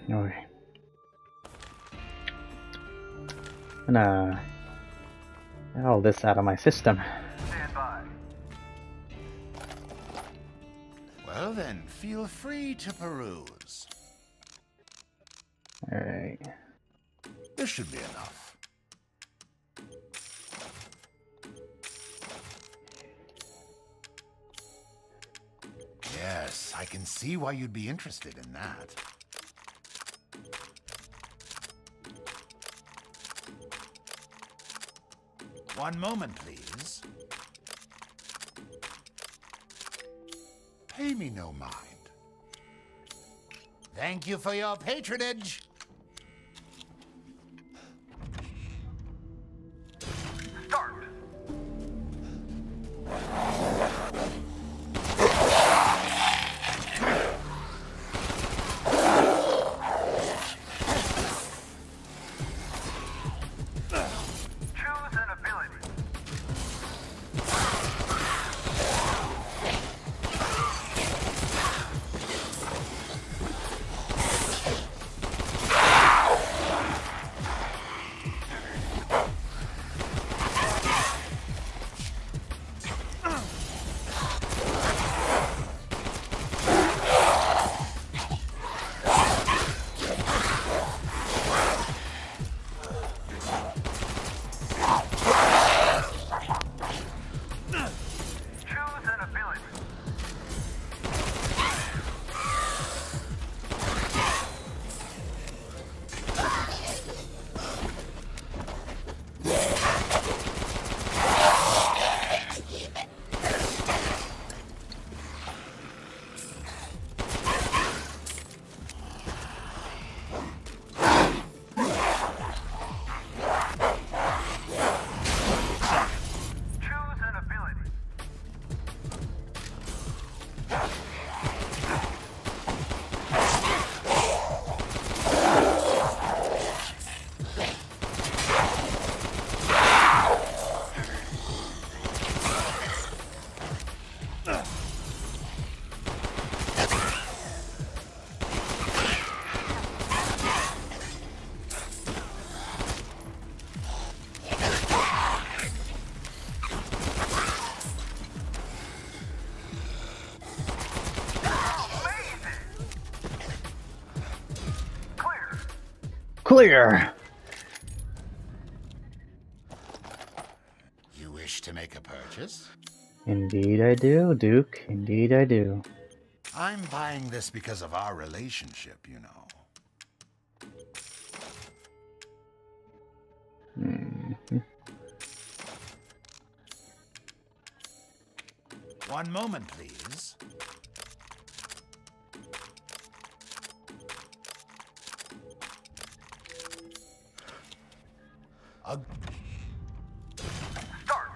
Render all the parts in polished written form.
Alright. I'm gonna get all this out of my system. Stand by. Well then, feel free to peruse. Alright. This should be enough. Yes, I can see why you'd be interested in that. One moment, please. Pay me no mind. Thank you for your patronage. Start. Choose an ability. Choose an ability. Choose an ability. Amazing. Clear. Clear! You wish to make a purchase? Indeed I do, Duke. Indeed I do. I'm buying this because of our relationship, you know. Mhm. One moment, please. A Start.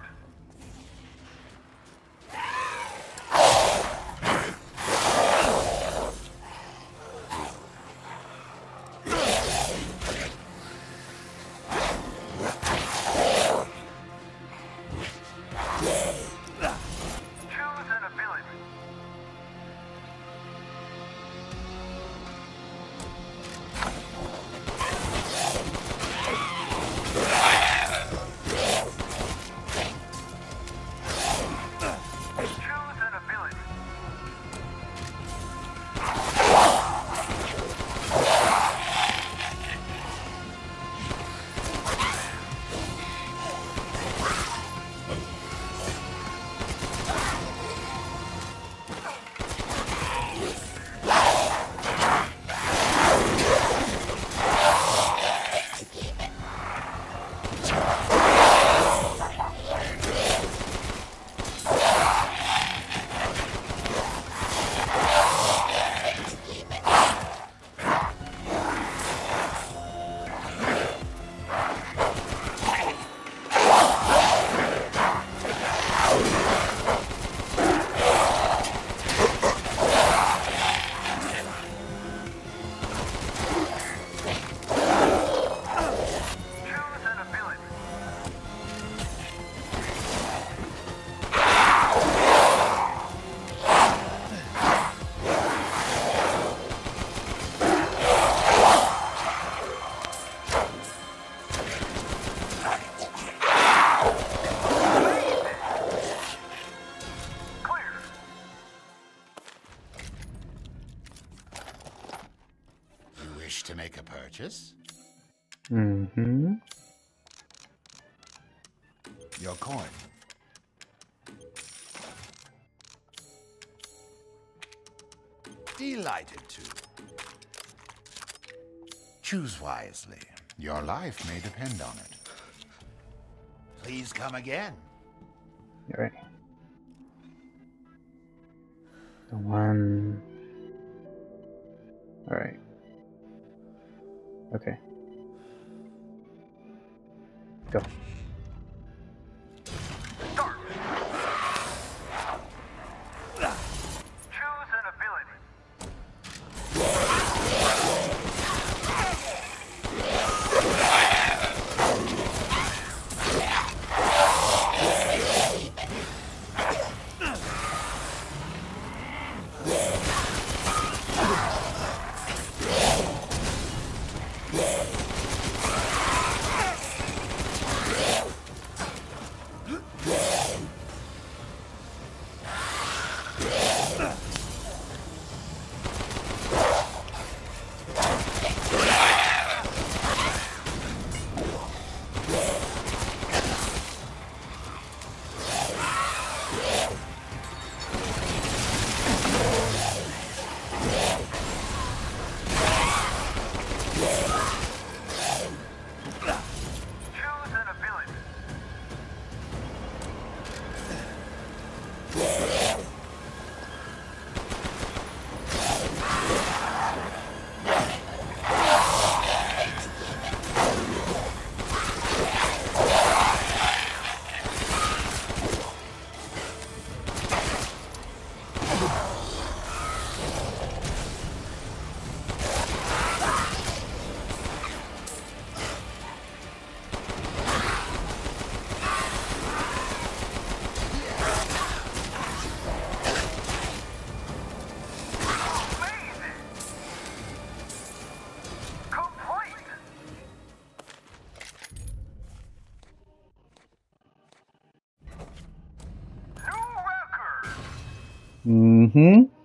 Choose an ability. Wish to make a purchase? Mm-hmm. Your coin. Delighted to. Choose wisely. Your life may depend on it. Please come again. All right. The one. All right. Okay. Go. Start. Choose an ability. Choose an ability. Amazing. Complete. New record. Mm-hmm.